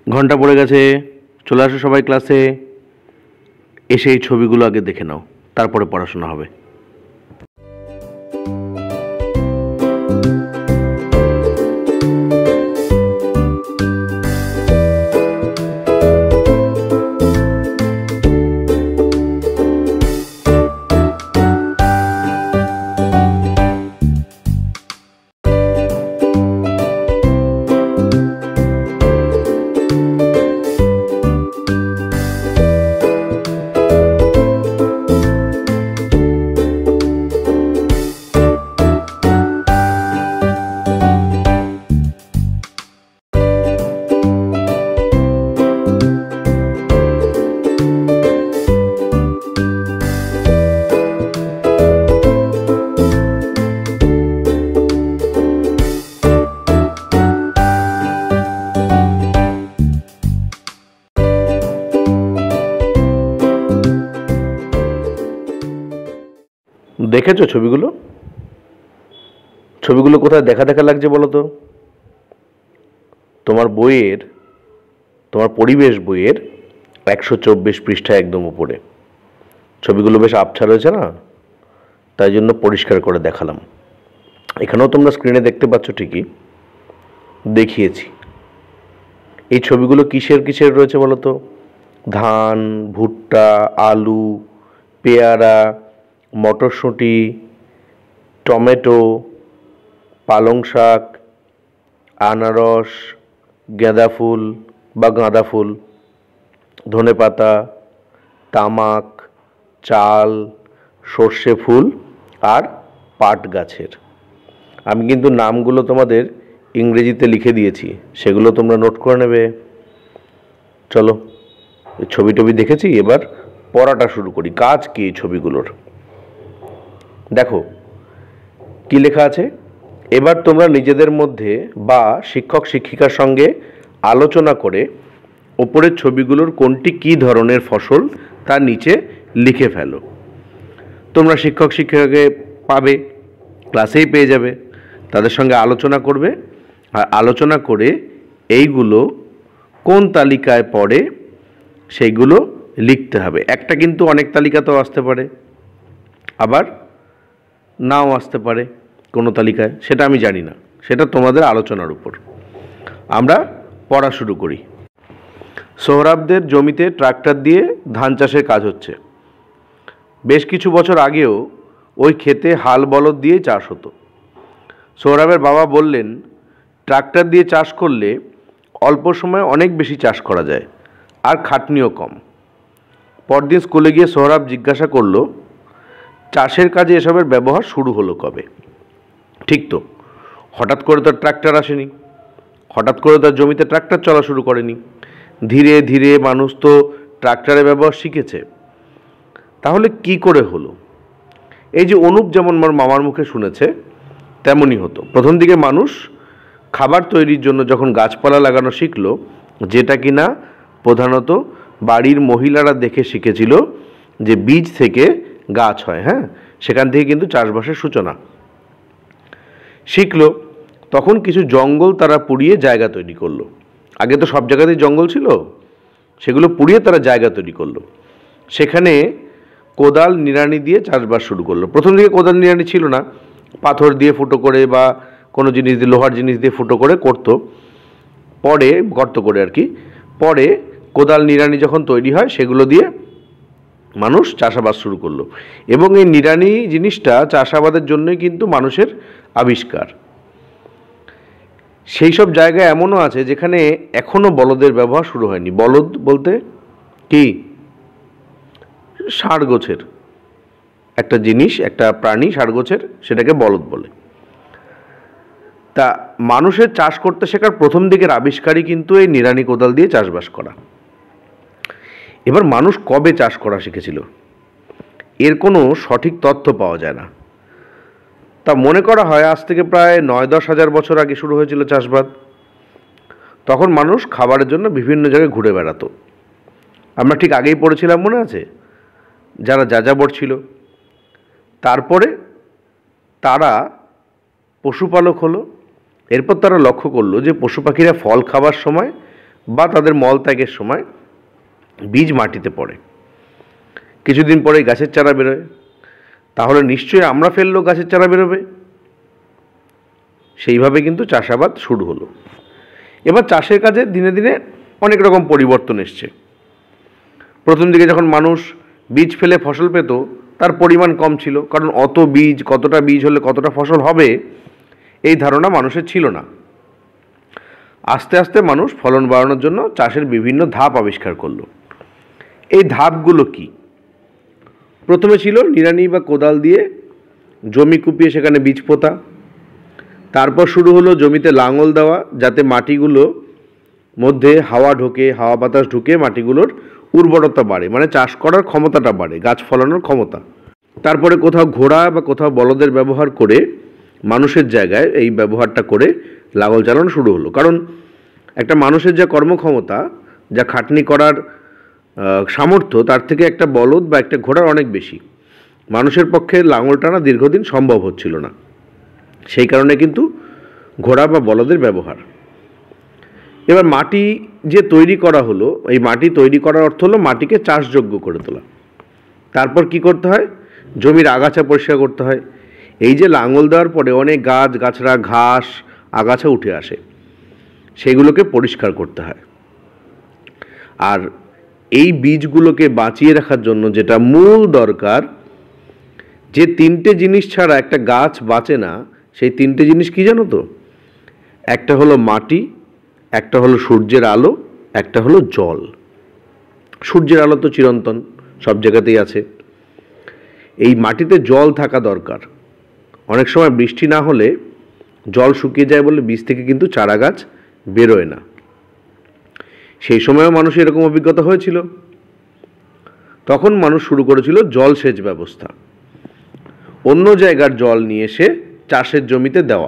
ঘন্টা পড়ে গেছে, চলে আসো সবাই ক্লাসে। এসে এই ছবিগুলো আগে দেখে নাও, তারপরে পড়াশোনা হবে। দেখেছো ছবিগুলো? ছবিগুলো কোথায় দেখা দেখা লাগছে বলো তো? তোমার বইয়ের, তোমার পরিবেশ বইয়ের 124 পৃষ্ঠা একদম উপরে ছবিগুলো বেশ আবছা রয়েছে না, তাই জন্য পরিষ্কার করে দেখালাম। এখানেও তোমরা স্ক্রিনে দেখতে পাচ্ছ, ঠিকই দেখিয়েছি। এই ছবিগুলো কিসের কিসের রয়েছে বলো তো? ধান, ভুট্টা, আলু, পেয়ারা, মটরশুঁটি, টমেটো, পালং শাক, আনারস, গাঁদা ফুল বা গাঁদা ফুল, ধনেপাতা, তামাক, চাল, সর্ষে ফুল আর পাট গাছের। আমি কিন্তু নামগুলো তোমাদের ইংরেজিতে লিখে দিয়েছি, সেগুলো তোমরা নোট করে নেবে। চলো, ছবি টবি দেখেছি, এবার পড়াটা শুরু করি। কাজ কি এই ছবিগুলোর? দেখো কি লেখা আছে। এবার তোমরা নিজেদের মধ্যে বা শিক্ষক শিক্ষিকার সঙ্গে আলোচনা করে ওপরের ছবিগুলোর কোনটি কী ধরনের ফসল তার নিচে লিখে ফেলো। তোমরা শিক্ষক শিক্ষিকাকে পাবে, ক্লাসেই পেয়ে যাবে, তাদের সঙ্গে আলোচনা করবে, আর আলোচনা করে এইগুলো কোন তালিকায় পড়ে সেইগুলো লিখতে হবে। একটা কিন্তু অনেক তালিকাতেও আসতে পারে, আবার নাও আসতে পারে কোনো তালিকায়, সেটা আমি জানি না, সেটা তোমাদের আলোচনার উপর। আমরা পড়া শুরু করি। সোহরাবদের জমিতে ট্রাক্টর দিয়ে ধান চাষের কাজ হচ্ছে। বেশ কিছু বছর আগেও ওই ক্ষেতে হাল বলদ দিয়ে চাষ হতো। সোহরাবের বাবা বললেন, ট্রাক্টর দিয়ে চাষ করলে অল্প সময়ে অনেক বেশি চাষ করা যায়, আর খাটনিও কম। পরদিন স্কুলে গিয়ে সোহরাব জিজ্ঞাসা করলো, চাষের কাজে এসবের ব্যবহার শুরু হলো কবে? ঠিক তো, হঠাৎ করে তো ট্রাক্টর আসেনি, হঠাৎ করে তার জমিতে ট্রাক্টর চলা শুরু করেনি। ধীরে ধীরে মানুষ তো ট্রাক্টরের ব্যবহার শিখেছে। তাহলে কি করে হলো? এই যে অনুপ যেমন আমার মামার মুখে শুনেছে, তেমনই হতো। প্রথম দিকে মানুষ খাবার তৈরির জন্য যখন গাছপালা লাগানো শিখলো, যেটা কিনা প্রধানত বাড়ির মহিলারা দেখে শিখেছিল যে বীজ থেকে গাছ হয়, হ্যাঁ, সেখান থেকে কিন্তু চাষবাসের সূচনা শিখলো। তখন কিছু জঙ্গল তারা পুড়িয়ে জায়গা তৈরি করলো। আগে তো সব জায়গাতেই জঙ্গল ছিল, সেগুলো পুড়িয়ে তারা জায়গা তৈরি করলো। সেখানে কোদাল নিড়ানি দিয়ে চাষবাস শুরু করলো। প্রথম দিকে কোদাল নিড়ানি ছিল না, পাথর দিয়ে ফুটো করে বা কোনো জিনিস দিয়ে, লোহার জিনিস দিয়ে ফুটো করে করতো, পরে গর্ত করে আর কি। পরে কোদাল নিড়ানি যখন তৈরি হয়, সেগুলো দিয়ে মানুষ চাষাবাদ শুরু করলো। এবং এই নিড়ানি জিনিসটা চাষাবাদের জন্যই কিন্তু মানুষের আবিষ্কার। সেই সব জায়গায় এমনও আছে যেখানে এখনও বলদের ব্যবহার শুরু হয়নি। বলদ বলতে কি? ষাঁড় গোছের একটা জিনিস, একটা প্রাণী, ষাঁড় গোছের, সেটাকে বলদ বলে। তা মানুষের চাষ করতে শেখার প্রথম দিকের আবিষ্কারই কিন্তু এই নিড়ানি কোদাল দিয়ে চাষবাস করা। এবার মানুষ কবে চাষ করা শিখেছিল, এর কোনো সঠিক তথ্য পাওয়া যায় না। তা মনে করা হয় আজ থেকে প্রায় 9-10 হাজার বছর আগে শুরু হয়েছিল চাষবাদ। তখন মানুষ খাবারের জন্য বিভিন্ন জায়গায় ঘুরে বেড়াতো। আমরা ঠিক আগেই পড়েছিলাম, মনে আছে, যারা যাযাবর ছিল। তারপরে তারা পশুপালক হলো। এরপর তারা লক্ষ্য করলো যে পশু পাখিরা ফল খাবার সময় বা তাদের মলত্যাগের সময় বীজ মাটিতে পড়ে, কিছুদিন পরেই গাছের চারা বেরোয়। তাহলে নিশ্চয়ই আমরা ফেললেও গাছের চারা বেরোবে। সেইভাবে কিন্তু চাষাবাদ শুরু হলো। এবার চাষের কাজে দিনে দিনে অনেক রকম পরিবর্তন এসছে। প্রথম দিকে যখন মানুষ বীজ ফেলে ফসল পেত, তার পরিমাণ কম ছিল, কারণ অত বীজ, কতটা বীজ হলে কতটা ফসল হবে এই ধারণা মানুষের ছিল না। আস্তে আস্তে মানুষ ফলন বাড়ানোর জন্য চাষের বিভিন্ন ধাপ আবিষ্কার করলো। এই ধাপগুলো কি? প্রথমে ছিল নিড়ানি বা কোদাল দিয়ে জমি কুপিয়ে সেখানে বীজ পোঁতা। তারপর শুরু হলো জমিতে লাঙল দেওয়া, যাতে মাটিগুলো মধ্যে হাওয়া ঢোকে, হাওয়া বাতাস ঢুকে মাটিগুলোর উর্বরতা বাড়ে, মানে চাষ করার ক্ষমতাটা বাড়ে, গাছ ফলানোর ক্ষমতা। তারপরে কোথাও ঘোড়া বা কোথাও বলদের ব্যবহার করে মানুষের জায়গায় এই ব্যবহারটা করে লাঙল চালানো শুরু হলো। কারণ একটা মানুষের যা কর্মক্ষমতা, যা খাটনি করার সামর্থ্য, তার থেকে একটা বলদ বা একটা ঘোড়ার অনেক বেশি। মানুষের পক্ষে লাঙল টানা দীর্ঘদিন সম্ভব হচ্ছিল না, সেই কারণে কিন্তু ঘোড়া বা বলদের ব্যবহার। এবার মাটি যে তৈরি করা হলো, এই মাটি তৈরি করার অর্থ হলো মাটিকে চাষযোগ্য করে তোলা। তারপর কি করতে হয়? জমির আগাছা পরিষ্কার করতে হয়। এই যে লাঙল দেওয়ার পরে অনেক গাছ গাছড়া, ঘাস, আগাছা উঠে আসে, সেগুলোকে পরিষ্কার করতে হয়। আর এই বীজগুলোকে বাঁচিয়ে রাখার জন্য যেটা মূল দরকার, যে তিনটে জিনিস ছাড়া একটা গাছ বাঁচে না, সেই তিনটে জিনিস কি জানো তো? একটা হলো মাটি, একটা হলো সূর্যের আলো, একটা হলো জল। সূর্যের আলো তো চিরন্তন, সব জায়গাতেই আছে। এই মাটিতে জল থাকা দরকার। অনেক সময় বৃষ্টি না হলে জল শুকিয়ে যায় বলে বীজ থেকে কিন্তু চারা গাছ বেরোয় না। সেই সময়ও মানুষের এরকম অভিজ্ঞতা হয়েছিল। তখন মানুষ শুরু করেছিল জলসেচ ব্যবস্থা। অন্য জায়গার জল নিয়ে এসে চাষের জমিতে দেওয়া,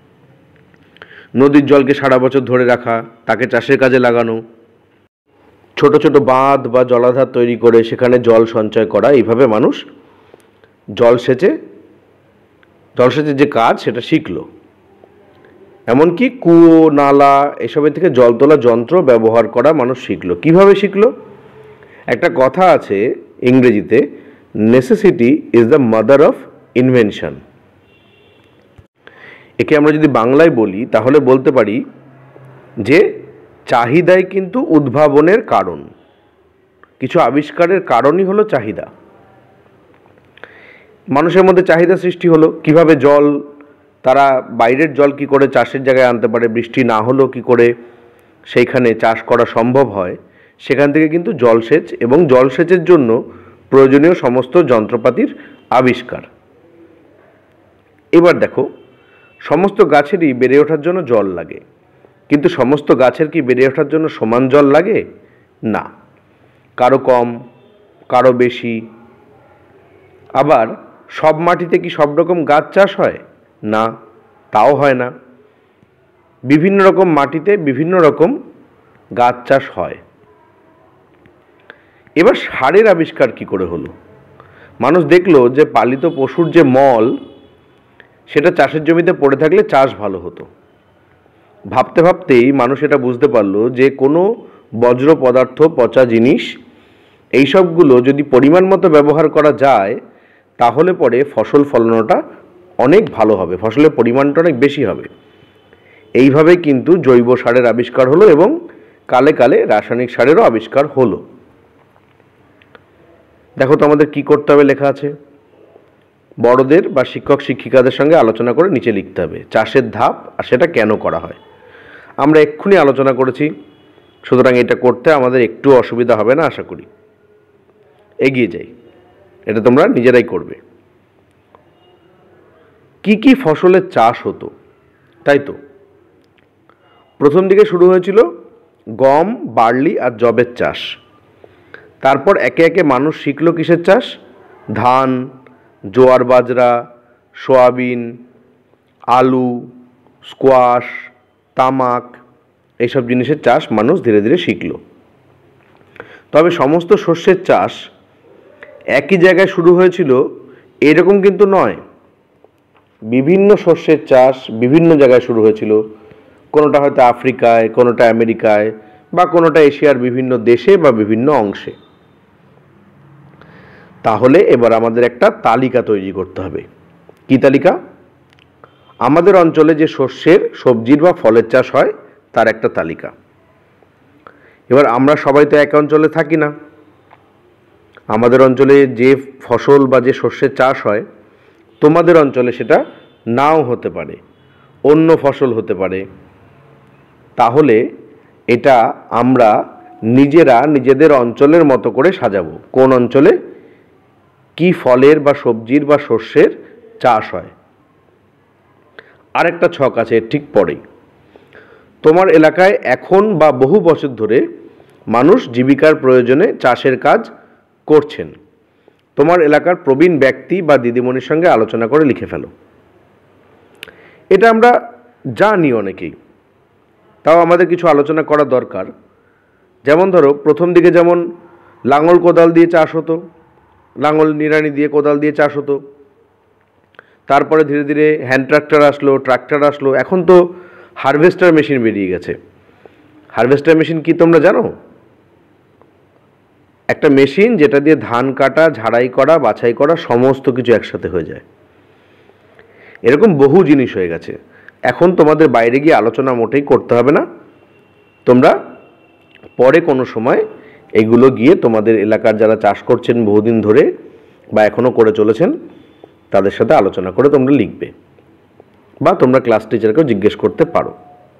নদীর জলকে সারা বছর ধরে রাখা, তাকে চাষের কাজে লাগানো, ছোট ছোট বাঁধ বা জলাধার তৈরি করে সেখানে জল সঞ্চয় করা। এইভাবে মানুষ জলসেচের যে কাজ সেটা শিখলো। এমনকি কুয়ো, নালা এসবের থেকে জল তোলা যন্ত্র ব্যবহার করা মানুষ শিখলো। কিভাবে শিখলো? একটা কথা আছে ইংরেজিতে, necessity is the mother of invention. একে আমরা যদি বাংলায় বলি তাহলে বলতে পারি যে চাহিদাই কিন্তু উদ্ভাবনের কারণ। কিছু আবিষ্কারের কারণই হলো চাহিদা। মানুষের মধ্যে চাহিদা সৃষ্টি হলো। কিভাবে জল, তারা বাইরের জল কি করে চাষের জায়গায় আনতে পারে, বৃষ্টি না হলেও কি করে সেইখানে চাষ করা সম্ভব হয়, সেখান থেকে কিন্তু জলসেচ এবং জলসেচের জন্য প্রয়োজনীয় সমস্ত যন্ত্রপাতির আবিষ্কার। এবার দেখো, সমস্ত গাছেরই বেড়ে ওঠার জন্য জল লাগে, কিন্তু সমস্ত গাছের কি বেড়ে ওঠার জন্য সমান জল লাগে? না, কারো কম, কারো বেশি। আবার সব মাটিতে কি সব রকম গাছ চাষ হয়? না, তাও হয় না। বিভিন্ন রকম মাটিতে বিভিন্ন রকম গাছ চাষ হয়। এবার সারের আবিষ্কার কি করে হলো? মানুষ দেখলো যে পালিত পশুর যে মল, সেটা চাষের জমিতে পড়ে থাকলে চাষ ভালো হতো। ভাবতে ভাবতেই মানুষ এটা বুঝতে পারলো যে কোনো বজ্র পদার্থ, পচা জিনিস, এইসবগুলো যদি পরিমাণ মতো ব্যবহার করা যায় তাহলে পরে ফসল ফলানোটা অনেক ভালো হবে, ফসলের পরিমাণটা অনেক বেশি হবে। এইভাবে কিন্তু জৈব সারের আবিষ্কার হলো এবং কালে কালে রাসায়নিক সারেরও আবিষ্কার হলো। দেখো তো আমাদের কি করতে হবে, লেখা আছে। বড়দের বা শিক্ষক শিক্ষিকাদের সঙ্গে আলোচনা করে নিচে লিখতে হবে চাষের ধাপ আর সেটা কেন করা হয়। আমরা এক্ষুনি আলোচনা করেছি, সুতরাং এটা করতে আমাদের একটু অসুবিধা হবে না আশা করি। এগিয়ে যাই, এটা তোমরা নিজেরাই করবে। কি কি ফসলের চাষ হতো, তাই তো? প্রথম দিকে শুরু হয়েছিল গম, বার্লি আর যবের চাষ। তারপর একে একে মানুষ শিখলো কিসের চাষ? ধান, জোয়ার বাজরা, সোয়াবিন, আলু, স্কোয়াশ, তামাক, এইসব জিনিসের চাষ মানুষ ধীরে ধীরে শিখলো। তবে সমস্ত শস্যের চাষ একই জায়গায় শুরু হয়েছিল এরকম কিন্তু নয়। বিভিন্ন শস্যের চাষ বিভিন্ন জায়গায় শুরু হয়েছিল। কোনোটা হয়তো আফ্রিকায়, কোনোটা আমেরিকায়, বা কোনোটা এশিয়ার বিভিন্ন দেশে বা বিভিন্ন অংশে। তাহলে এবার আমাদের একটা তালিকা তৈরি করতে হবে। কি তালিকা? আমাদের অঞ্চলে যে শস্যের, সবজির বা ফলের চাষ হয় তার একটা তালিকা। এবার আমরা সবাই তো এক অঞ্চলে থাকি না। আমাদের অঞ্চলে যে ফসল বা যে শস্যের চাষ হয় তোমাদের অঞ্চলে সেটা নাও হতে পারে, অন্য ফসল হতে পারে। তাহলে এটা আমরা নিজেরা নিজেদের অঞ্চলের মতো করে সাজাবো, কোন অঞ্চলে কি ফলের বা সবজির বা শস্যের চাষ হয়। আরেকটা ছক আছে ঠিক পরেই। তোমার এলাকায় এখন বা বহু বছর ধরে মানুষ জীবিকার প্রয়োজনে চাষের কাজ করছেন। তোমার এলাকার প্রবীণ ব্যক্তি বা দিদিমণির সঙ্গে আলোচনা করে লিখে ফেলো। এটা আমরা জানি অনেকেই, তাও আমাদের কিছু আলোচনা করা দরকার। যেমন ধরো, প্রথম দিকে যেমন লাঙল কোদাল দিয়ে চাষ হতো, লাঙল নিড়ানি দিয়ে কোদাল দিয়ে চাষ হতো। তারপরে ধীরে ধীরে হ্যান্ড ট্রাক্টর আসলো, ট্রাক্টর আসলো, এখন তো হারভেস্টার মেশিন বেরিয়ে গেছে। হারভেস্টার মেশিন কি তোমরা জানো? একটা মেশিন যেটা দিয়ে ধান কাটা, ঝাড়াই করা, বাছাই করা সমস্ত কিছু একসাথে হয়ে যায়। এরকম বহু জিনিস হয়ে গেছে। এখন তোমাদের বাইরে গিয়ে আলোচনা মোটেই করতে হবে না। তোমরা পরে কোনো সময় এগুলো গিয়ে তোমাদের এলাকার যারা চাষ করছেন বহুদিন ধরে বা এখনও করে চলেছেন তাদের সাথে আলোচনা করে তোমরা লিখবে, বা তোমরা ক্লাস টিচারকেও জিজ্ঞেস করতে পারো।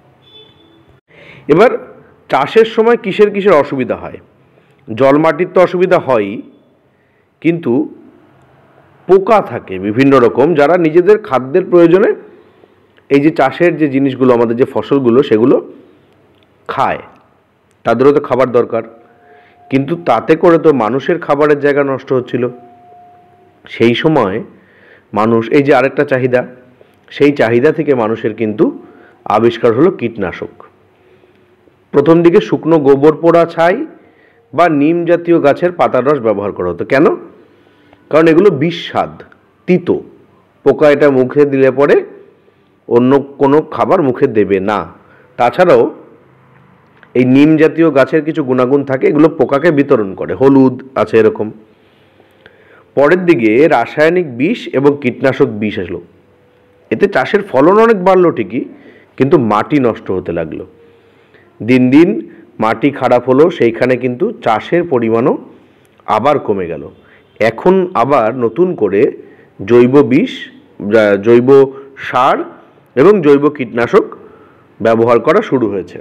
এবার চাষের সময় কিসের কিসের অসুবিধা হয়? জল মাটির তো অসুবিধা হয়ই, কিন্তু পোকা থাকে বিভিন্ন রকম যারা নিজেদের খাদ্যের প্রয়োজনে এই যে চাষের যে জিনিসগুলো, আমাদের যে ফসলগুলো সেগুলো খায়। তাদেরও তো খাবার দরকার, কিন্তু তাতে করে তো মানুষের খাবারের জায়গা নষ্ট হচ্ছিল। সেই সময় মানুষ, এই যে আরেকটা চাহিদা, সেই চাহিদা থেকে মানুষের কিন্তু আবিষ্কার হলো কীটনাশক। প্রথম দিকে শুকনো গোবর পোড়া ছাই বা নিম জাতীয় গাছের পাতার রস ব্যবহার করা হতো। কেন? কারণ এগুলো বিস্বাদ, তিতো। পোকা এটা মুখে দিলে পরে অন্য কোনো খাবার মুখে দেবে না। তাছাড়াও এই নিম জাতীয় গাছের কিছু গুণাগুণ থাকে, এগুলো পোকাকে বিতরণ করে, হলুদ আছে এরকম। পরের দিকে রাসায়নিক বিষ এবং কীটনাশক বিষ আসলো। এতে চাষের ফলন অনেক বাড়লো ঠিকই, কিন্তু মাটি নষ্ট হতে লাগলো। দিন দিন মাটি খারাপ হলো, সেইখানে কিন্তু চাষের পরিমাণও আবার কমে গেল। এখন আবার নতুন করে জৈব বিষ, জৈব সার এবং জৈব কীটনাশক ব্যবহার করা শুরু হয়েছে।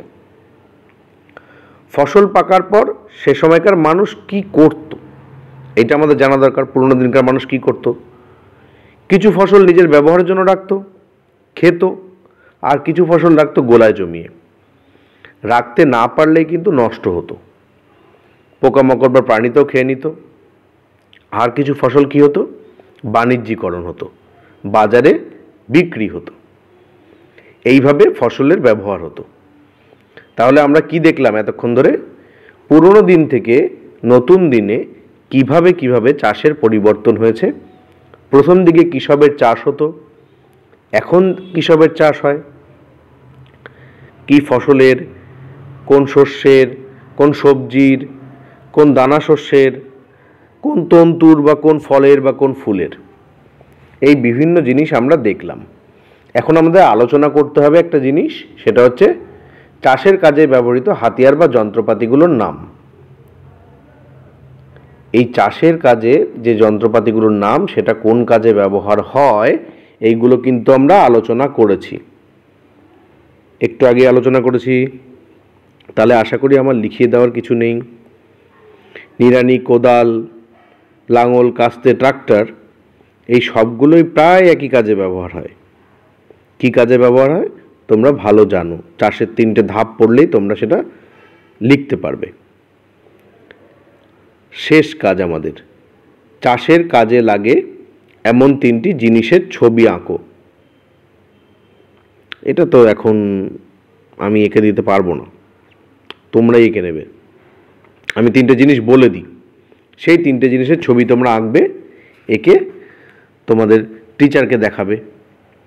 ফসল পাকার পর সে সময়কার মানুষ কি করত এটা আমাদের জানা দরকার। পুরোনো দিনকার মানুষ কি করত? কিছু ফসল নিজের ব্যবহারের জন্য রাখতো, খেত, আর কিছু ফসল রাখতো গোলায় জমিয়ে। রাখতে না পারলেই কিন্তু নষ্ট হতো, পোকামাকড় বা প্রাণীতেও খেয়ে নিত। আর কিছু ফসল কি হতো? বাণিজ্যিকরণ হতো, বাজারে বিক্রি হতো। এইভাবে ফসলের ব্যবহার হতো। তাহলে আমরা কি দেখলাম এতক্ষণ ধরে? পুরনো দিন থেকে নতুন দিনে কিভাবে কিভাবে চাষের পরিবর্তন হয়েছে। প্রথম দিকে কৃষকের চাষ হতো, এখন কৃষকের চাষ হয়। কি ফসলের, কোন শস্যের, কোন সবজির, কোন দানা শস্যের, কোন তন্তুর বা কোন ফলের বা কোন ফুলের, এই বিভিন্ন জিনিস আমরা দেখলাম। এখন আমাদের আলোচনা করতে হবে একটা জিনিস, সেটা হচ্ছে চাষের কাজে ব্যবহৃত হাতিয়ার বা যন্ত্রপাতিগুলোর নাম। এই চাষের কাজে যে যন্ত্রপাতিগুলোর নাম, সেটা কোন কাজে ব্যবহার হয়, এইগুলো কিন্তু আমরা আলোচনা করেছি, একটু আগে আলোচনা করেছি। তাহলে আশা করি আমার লিখিয়ে দেওয়ার কিছু নেই। নিড়ানি, কোদাল, লাঙল, কাস্তে, ট্রাক্টর, এই সবগুলোই প্রায় একই কাজে ব্যবহার হয়। কি কাজে ব্যবহার হয় তোমরা ভালো জানো। চাষের 3টে ধাপ পড়লেই তোমরা সেটা লিখতে পারবে। শেষ কাজ আমাদের, চাষের কাজে লাগে এমন 3টি জিনিসের ছবি আঁকো। এটা তো এখন আমি এঁকে দিতে পারবো না, তোমরাই এঁকে নেবে। আমি 3টে জিনিস বলে দিই, সেই 3টে জিনিসের ছবি তোমরা আঁকবে, এঁকে তোমাদের টিচারকে দেখাবে।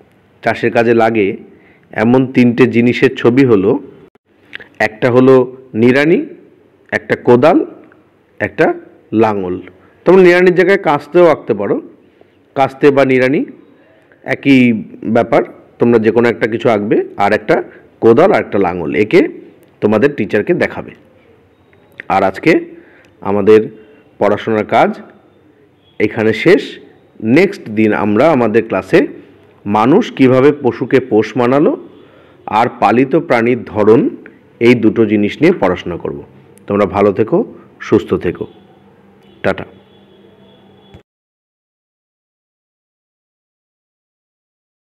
চাষের কাজে লাগে এমন 3টে জিনিসের ছবি হলো, একটা হলো নিড়ানি, একটা কোদাল, একটা লাঙল। তোমরা নিড়ানির জায়গায় কাস্তেও আঁকতে পারো, কাস্তে বা নিড়ানি একই ব্যাপার, তোমরা যে কোনো একটা কিছু আঁকবে, আর একটা কোদাল আর একটা লাঙল এঁকে তোমাদের টিচারকে দেখাবে। আর আজকে আমাদের পড়াশোনার কাজ এখানে শেষ। নেক্সট দিন আমরা আমাদের ক্লাসে মানুষ কিভাবে পশুকে পোষ মানালো আর পালিত প্রাণীর ধরন, এই দুটো জিনিস নিয়ে পড়াশোনা করব। তোমরা ভালো থেকো, সুস্থ থেকো, টাটা।